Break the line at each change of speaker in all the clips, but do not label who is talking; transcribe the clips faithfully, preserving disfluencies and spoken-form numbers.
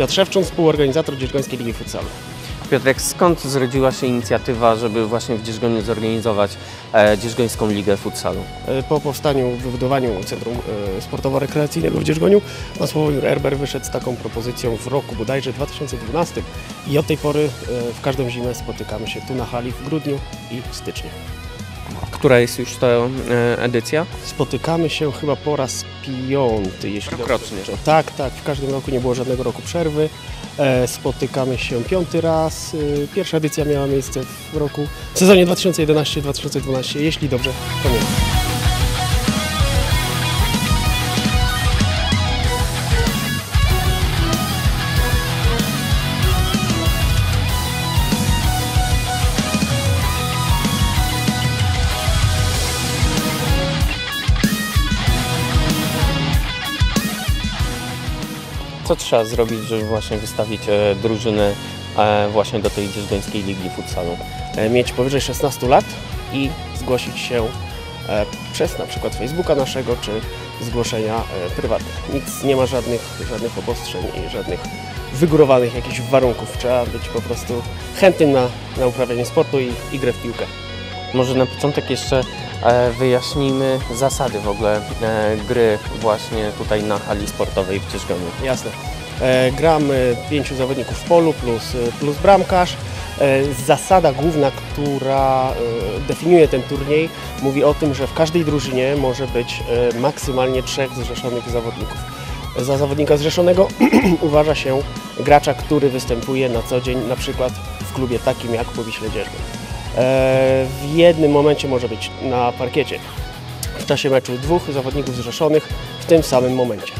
Piotr Szewczun, współorganizator Dzierżgońskiej Ligi Futsalu.
Piotrek, skąd zrodziła się inicjatywa, żeby właśnie w Dzierżgoniu zorganizować e, Dzierżgońską Ligę Futsalu?
Po powstaniu, wybudowaniu Centrum Sportowo-Rekreacyjnego w Dzierżgoniu pan Sławomir Erber wyszedł z taką propozycją w roku bodajże dwa tysiące dwunastym i od tej pory w każdą zimę spotykamy się tu na hali w grudniu i w styczniu.
Która jest już ta e, edycja?
Spotykamy się chyba po raz piąty, jeśli
Rokrocznie.
dobrze. Tak, tak, w każdym roku nie było żadnego roku przerwy. E, spotykamy się piąty raz. E, pierwsza edycja miała miejsce w roku, w sezonie dwa tysiące jedenastym dwa tysiące dwunastym, jeśli dobrze pamiętam.
Co trzeba zrobić, żeby właśnie wystawić e, drużyny e, właśnie do tej Dzierżgońskiej Ligi Futsalu?
E, mieć powyżej szesnastu lat i zgłosić się e, przez na przykład Facebooka naszego, czy zgłoszenia e, prywatne. Nic, nie ma żadnych, żadnych obostrzeń i żadnych wygórowanych jakichś warunków. Trzeba być po prostu chętnym na, na uprawianie sportu i, i grę w piłkę.
Może na początek jeszcze e, wyjaśnijmy zasady w ogóle e, gry właśnie tutaj na hali sportowej w Dzierżgoniu.
Jasne. E, gramy pięciu zawodników w polu plus, plus bramkarz. E, zasada główna, która e, definiuje ten turniej, mówi o tym, że w każdej drużynie może być e, maksymalnie trzech zrzeszonych zawodników. Za zawodnika zrzeszonego uważa się gracza, który występuje na co dzień na przykład w klubie takim jak Powiśle Dzierżgoń. W jednym momencie może być na parkiecie w czasie meczu dwóch zawodników zrzeszonych w tym samym momencie.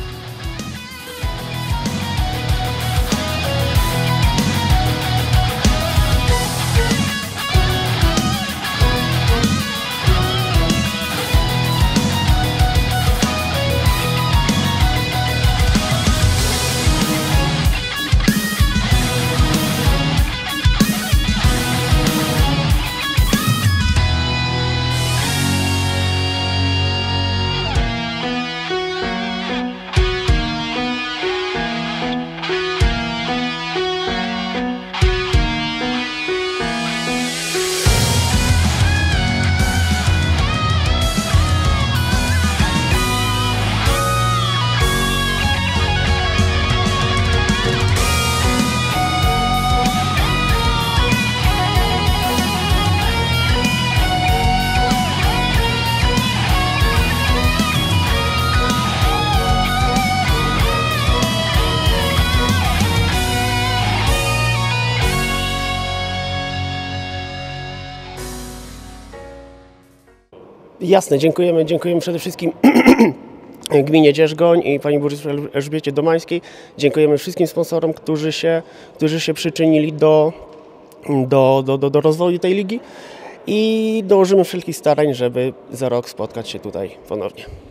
Jasne, dziękujemy, dziękujemy przede wszystkim gminie Dzierżgoń i pani burmistrz Elżbiecie Domańskiej. Dziękujemy wszystkim sponsorom, którzy się, którzy się przyczynili do, do, do, do, do rozwoju tej ligi i dołożymy wszelkich starań, żeby za rok spotkać się tutaj ponownie.